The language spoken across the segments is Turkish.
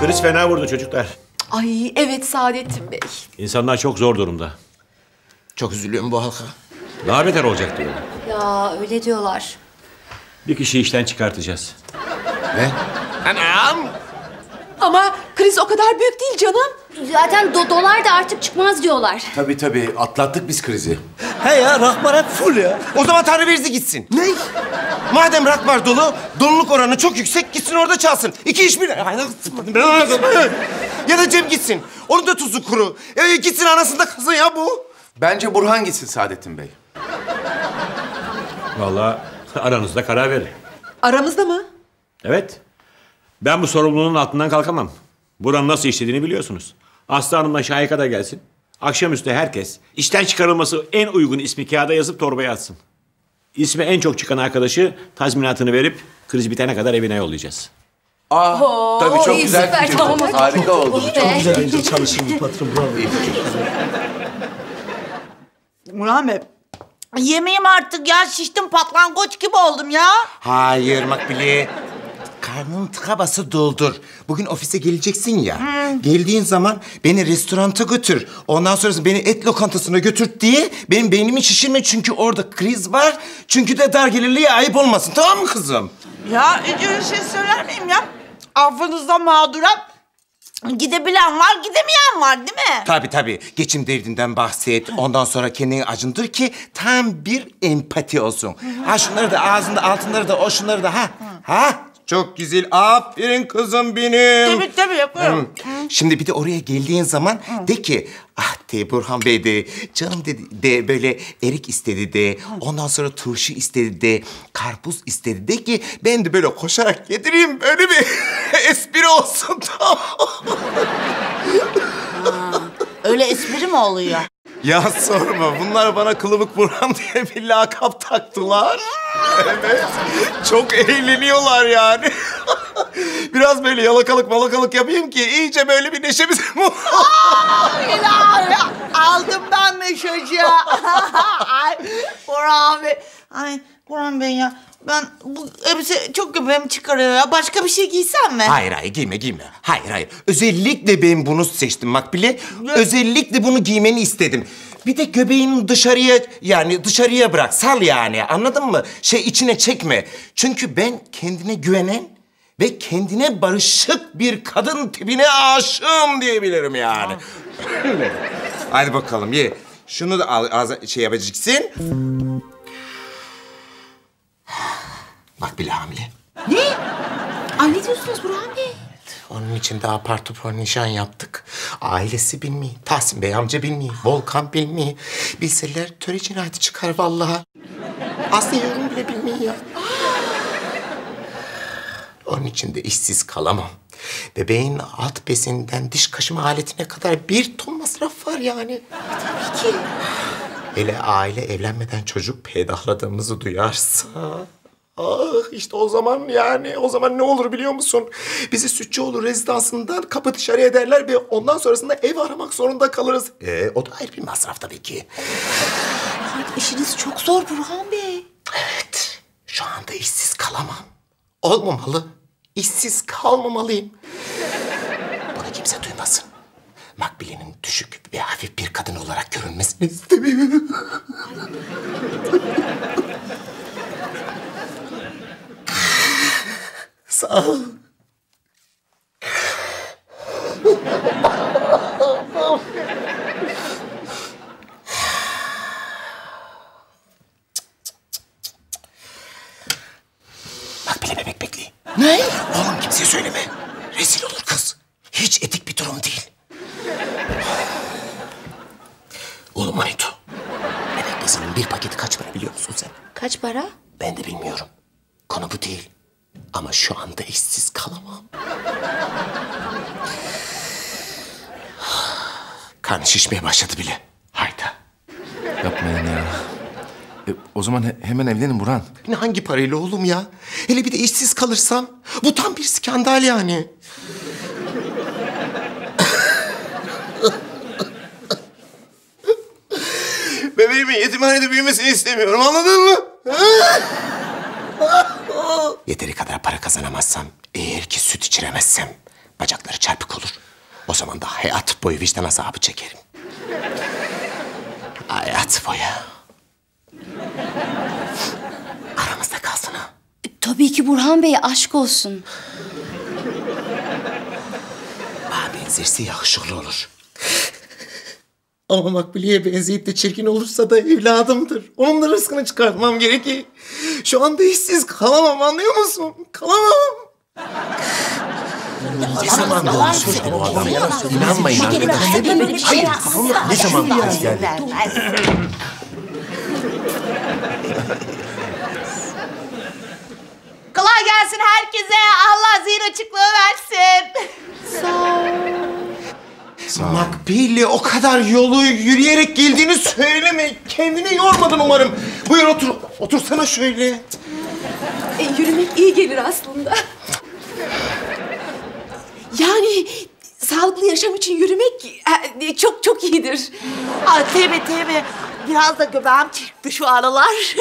Kriz fena vurdu çocuklar. Ay evet Saadettin Bey. İnsanlar çok zor durumda. Çok üzülüyorum bu halka. Daha beter olacak diyorlar. Ya öyle diyorlar. Bir kişiyi işten çıkartacağız. Ne? Anam! Ama kriz o kadar büyük değil canım. Zaten dolar da artık çıkmaz diyorlar. Tabii atlattık biz krizi. He ya, rakbar hep full ya. O zaman Tanrı verzi gitsin. Ne? Madem rakbar dolu, doluluk oranı çok yüksek, gitsin orada çalsın. İki iş bir... Ya da Cem gitsin. Onun da tuzu kuru. Gitsin anasında kalsın ya bu. Bence Burhan gitsin Saadettin Bey. Vallahi aranızda karar verin. Aramızda mı? Evet. Ben bu sorumluluğun altından kalkamam. Buranın nasıl işlediğini biliyorsunuz. Aslı Hanım'la Şahika da gelsin. Akşamüstü herkes işten çıkarılması en uygun ismi kağıda yazıp torbaya atsın. İsmi en çok çıkan arkadaşı tazminatını verip kriz bitene kadar evine yollayacağız. Tabii çok iyi, güzel süper, fikir. tamam. Harika oldu. Çok Güzel önce çalışın patron, bravo. İyi fikir. Burhan Bey, yemeyeyim artık ya. Şiştim, patlangoç gibi oldum ya. Hayır Makbule. Karnın tıka bası doldur. Bugün ofise geleceksin ya. Geldiğin zaman beni restoranta götür. Ondan sonrası beni et lokantasına götür diye benim beynimi şişirme. Çünkü orada kriz var. Çünkü de dar gelirliğe ayıp olmasın. Tamam mı kızım? Ya öyle şey söyler miyim ya? Affınızda mağduram. Gidebilen var, gidemeyen var değil mi? Tabii. Geçim derdinden bahset. Ondan sonra kendini acındır ki tam bir empati olsun. Ha şunları da ağzında altınları da o şunları da ha. Ha? Çok güzel. Aferin kızım benim. Tabii yapıyorum. Şimdi bir de oraya geldiğin zaman de ki ah de Burhan Bey de canım de böyle erik istedi de ondan sonra turşu istedi de karpuz istedi de ki ben de böyle koşarak getireyim böyle bir espri olsun tamam. Öyle espri mi oluyor? Ya sorma bunlar bana Kılıbık Burhan diye bir lakap taktılar. Evet çok eğleniyorlar yani. Biraz böyle yalakalık malakalık yapayım ki iyice böyle bir neşemiz Aldım ben mesajı. Ay Burhan Bey. Ay Burhan Bey ya. Ben bu elbise çok göbeğimi çıkarıyor ya. Başka bir şey giysem mi? Hayır giyme. Hayır. Özellikle ben bunu seçtim Makbule. Özellikle bunu giymeni istedim. Bir de göbeğini dışarıya bırak. Sal yani anladın mı? içine çekme. Çünkü ben kendine güvenen ve kendine barışık bir kadın tipine aşığım diyebilirim yani. Hadi bakalım ye. Şunu da yapacaksın. Makbule hamile. Ne? Ay ne diyorsunuz Burhan Bey? Onun için de apar topar nişan yaptık. Ailesi bilmiyor, Tahsin Bey amca bilmiyor, Volkan bilmiyor. Bilseler töre cinayeti çıkar vallahi. Aslı yorum bile bilmiyor ya. Onun için de işsiz kalamam. Bebeğin alt besinden diş kaşıma aletine kadar 1 ton masraf var yani. Tabii ki. Hele aile evlenmeden çocuk peydahladığımızı duyarsa... işte o zaman ne olur biliyor musun? Bizi Sütçüoğlu rezidansından kapı dışarı ederler ve ondan sonrasında ev aramak zorunda kalırız. O da ayrı bir masraf tabii ki. İşiniz çok zor Burhan Bey. Evet, şu anda işsiz kalamam. Olmamalı, işsiz kalmamalıyım. Bunu kimse duymasın. Makbule'nin düşük ve hafif bir kadın olarak görünmesini istemiyorum. Sağ ol. Bak bile bebek bekleyin. Ne? Oğlum kimseye söyleme. Rezil olur kız. Hiç etik bir durum değil. Oğlum Manito. Bebek bezinin bir paketi kaç para biliyor musun sen? Kaç para? Ben de bilmiyorum. Konu bu değil. Ama şu anda işsiz kalamam. Karnı şişmeye başladı bile. Hayda. Yapmayın ya. O zaman hemen evlenin Burhan. Ne hangi parayla oğlum ya? Hele bir de işsiz kalırsam. Bu tam bir skandal yani. Bebeğimin yetimhanede büyümesini istemiyorum anladın mı? Yeteri kadar para kazanamazsam, eğer ki süt içiremezsem bacakları çarpık zaman da hayat boyu vicdan azabı çekerim. Hayat boyu. Aramızda kalsın ha. Tabii ki Burhan Bey, aşk olsun. Bana benzerse yakışıklı olur. Ama Makbule'ye benzeyip de çirkin olursa da evladımdır. Onun da rızkını çıkartmam gerekir. Şu anda işsiz kalamam, anlıyor musun? Kalamam. Ne zaman doğmuş bu adam ya? İnanmayın arkadaşlar. Hayır, ne zaman doğmuş yani? Kolay gelsin herkese. Allah zihin açıklığı versin. Makbule o kadar yolu yürüyerek geldiğini söyleme. Kendini yormadın umarım. Buyur otur. Otursana şöyle. Yürümek iyi gelir aslında. Yani sağlıklı yaşam için yürümek çok çok iyidir. Ay tövbe. Biraz da göbeğim çıktı şu aralar.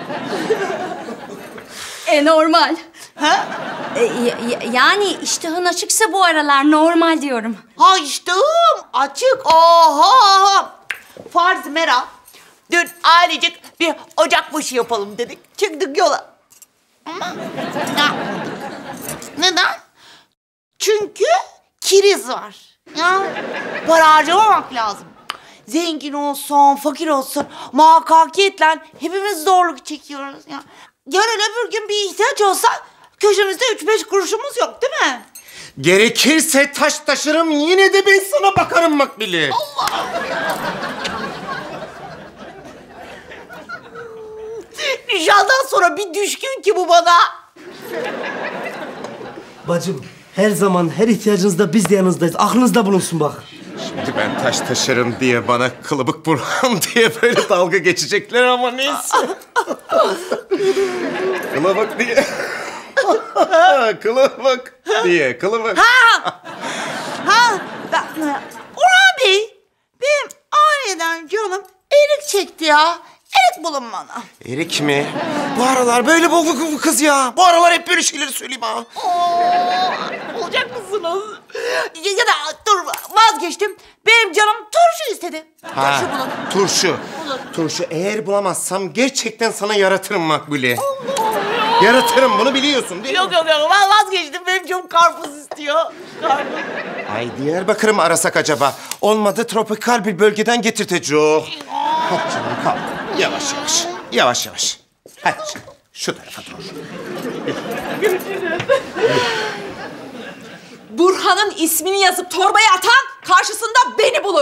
Normal. Ha? Yani iştahın açıksa bu aralar normal diyorum. Ha iştahım açık. Oha. Farz Mera. Dün ailecek bir ocakbaşı yapalım dedik. Çıktık yola. Ama ne yapmadık? Neden? Çünkü kiriz var. Ya para harcamamak lazım. Zengin olsun, fakir olsun muhakkakiyetle hepimiz zorluk çekiyoruz. Ya. Yarın öbür gün bir ihtiyaç olsa köşemizde 3-5 kuruşumuz yok değil mi? Gerekirse taş taşırım yine de ben sana bakarım Makbule. Nişandan sonra bir düşkün ki bu bana. Bacım her zaman her ihtiyacınızda biz de yanınızdayız. Aklınızda bulunsun bak. Şimdi ben taş taşırım diye bana kılıbık Burhan diye böyle dalga geçecekler ama neyse. Kılıbık diye. Kılıbık diye, kılıbık. Orhan Bey, benim aniden canım erik çekti ya. Erik bulun bana. Erik mi? Bu aralar böyle bu kız ya. Bu aralar hep böyle şeyleri söyleyeyim ha. Olacak mısınız? Ya da dur vazgeçtim. Benim canım turşu istedi. Ha, Turşu bulun. turşu. Olur. Turşu eğer bulamazsam gerçekten sana yaratırım Makbule. Yaratırım bunu biliyorsun değil mi? Yok ben vazgeçtim. Benim canım karpuz istiyor. Karpuz. Ay Diyarbakır'ı mı arasak acaba? Olmadı tropikal bir bölgeden getirteceğim. Hadi canım kalk. Yavaş yavaş. Yavaş yavaş. Hadi canım. Şu tarafa doğru. Burhan'ın ismini yazıp torbaya atan karşısında beni bulur.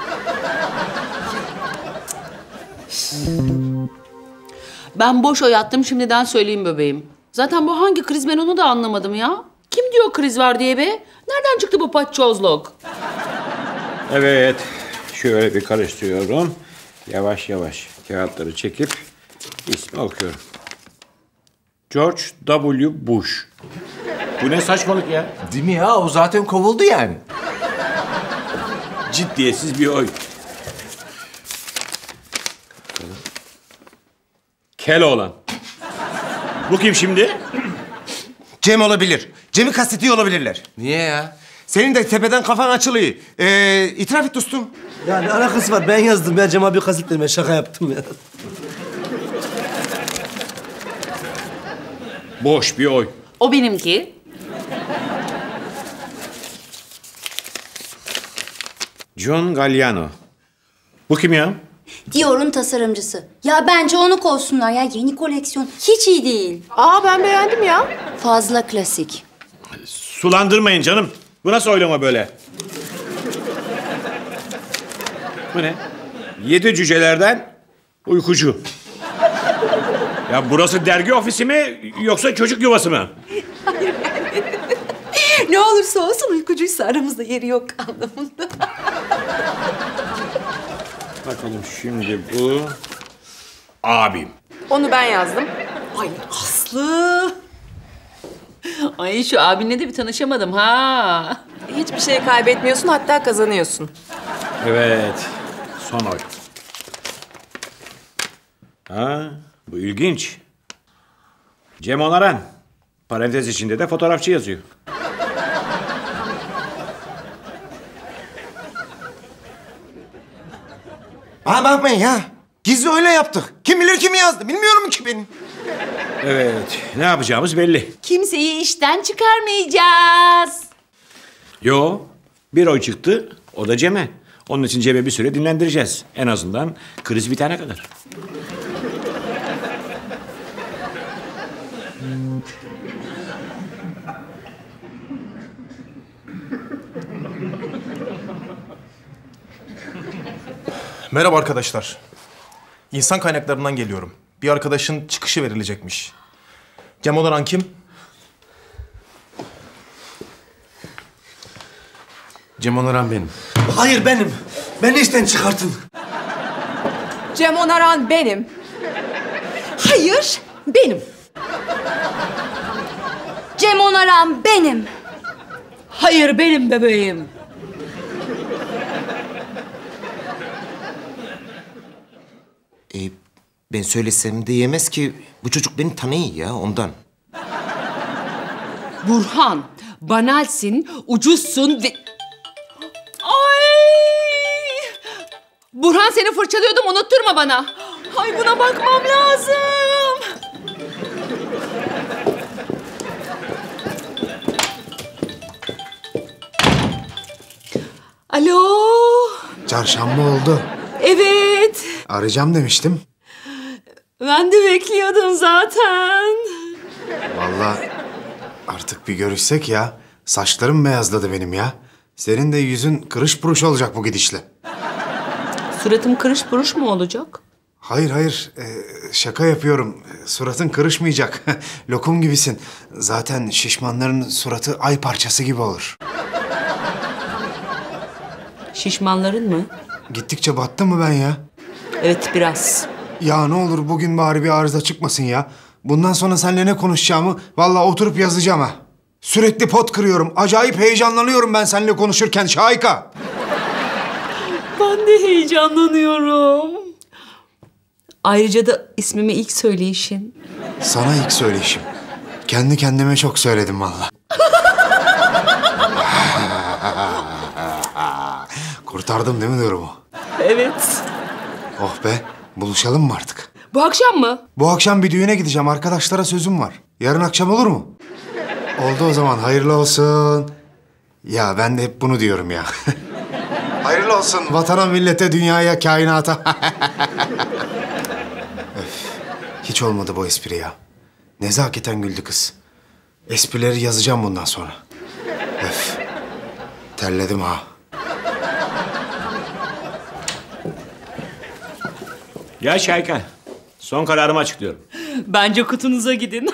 Ben boş oy attım, şimdiden söyleyeyim bebeğim. Zaten bu hangi kriz, ben onu da anlamadım ya. Kim diyor kriz var diye be? Nereden çıktı bu paçozluk? Evet. Şöyle bir karıştırıyorum. Yavaş yavaş kağıtları çekip ismi okuyorum. George W. Bush. Bu ne saçmalık ya? Değil mi ya? O zaten kovuldu yani. Ciddiyetsiz bir oy. Keloğlan. Bu kim şimdi? Cem olabilir. Cem'i kastediyor olabilirler. Niye ya? Senin de tepeden kafan açılıyor. İtiraf et dostum. Yani alakası var. Ben yazdım. Ben Cem abi kastetmedim. Ben şaka yaptım ya. Boş bir oy. O benimki. John Galliano. Bu kim ya? Dior'un tasarımcısı. Ya bence onu kovsunlar ya. Yeni koleksiyon hiç iyi değil. Ben beğendim ya. Fazla klasik. Sulandırmayın canım. Bu nasıl oylama böyle? Bu ne? 7 cücelerden uykucu. Ya burası dergi ofisi mi yoksa çocuk yuvası mı? Ne olursa olsun uykucuysa aramızda yeri yok anlamında. Bakalım şimdi bu... Abim. Onu ben yazdım. Ay Aslı. Ay şu abinle de bir tanışamadım ha. Hiçbir şey kaybetmiyorsun, hatta kazanıyorsun. Evet. Son oy. Ha, bu ilginç. Cem Onaran. Parantez içinde de fotoğrafçı yazıyor. Bana bakmayın ya. Gizli öyle yaptık. Kim bilir kimi yazdı. Bilmiyorum ki benim. Evet, ne yapacağımız belli. Kimseyi işten çıkarmayacağız. Yo, bir oy çıktı, o da Cem'e. Onun için Cem'e bir süre dinlendireceğiz. En azından kriz bitene kadar. Merhaba arkadaşlar. İnsan kaynaklarından geliyorum. Bir arkadaşın çıkışı verilecekmiş. Cem Onaran kim? Cem Onaran benim. Hayır benim. Beni işten çıkartın. Cem Onaran benim. Hayır, benim. Cem Onaran benim. Hayır benim bebeğim. Ben söylesem de yemez ki. Bu çocuk beni tanıyor ya ondan. Burhan, banalsin, ucuzsun ve... Ay! Burhan seni fırçalıyordum, unutturma bana. Ay buna bakmam lazım. Alo. Çarşamba oldu. Evet. Arayacağım demiştim. Ben de bekliyordum zaten. Vallahi artık bir görüşsek ya. Saçlarım beyazladı benim ya. Senin de yüzün kırış buruş olacak bu gidişle. Suratım kırış buruş mu olacak? Hayır hayır şaka yapıyorum. Suratın kırışmayacak. Lokum gibisin. Zaten şişmanların suratı ay parçası gibi olur. Şişmanların mı? Gittikçe battı mı ben ya? Evet biraz. Ya ne olur bugün bari bir arıza çıkmasın ya. Bundan sonra seninle ne konuşacağımı vallahi oturup yazacağım ha. Sürekli pot kırıyorum. Acayip heyecanlanıyorum ben seninle konuşurken Şahika. Ben de heyecanlanıyorum. Ayrıca da ismimi ilk söyleyişin. Sana ilk söyleyişim. Kendi kendime çok söyledim vallahi. Kurtardım değil mi durumu? Evet. Oh be. Buluşalım mı artık? Bu akşam mı? Bu akşam bir düğüne gideceğim. Arkadaşlara sözüm var. Yarın akşam olur mu? Oldu o zaman. Hayırlı olsun. Ya ben de hep bunu diyorum ya. Hayırlı olsun vatana, millete, dünyaya, kainata. Öf. Hiç olmadı bu espri ya. Nezaketen güldü kız. Esprileri yazacağım bundan sonra. Öf. Terledim ha. Ya Şayka, son kararımı açıklıyorum. Bence kutunuza gidin.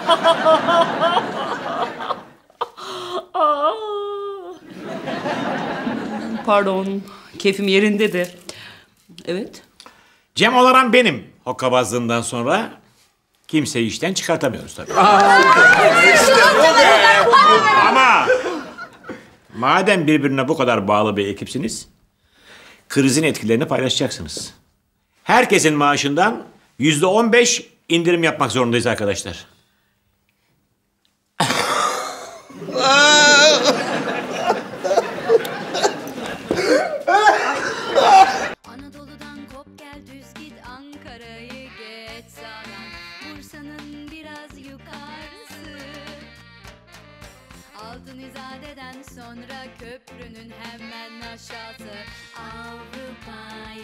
Pardon, keyfim yerindedir. Evet. Cem Onaran benim hokkabazlığından sonra kimseyi işten çıkartamıyoruz tabii. Ama madem birbirine bu kadar bağlı bir ekipsiniz, krizin etkilerini paylaşacaksınız. Herkesin maaşından %15 indirim yapmak zorundayız arkadaşlar. Anadolu'dan kop gel düz git Ankara'yı geç sağdan Bursa'nın biraz yukarısı Altın İzade'den sonra köprünün hemen aşağısı Avrupa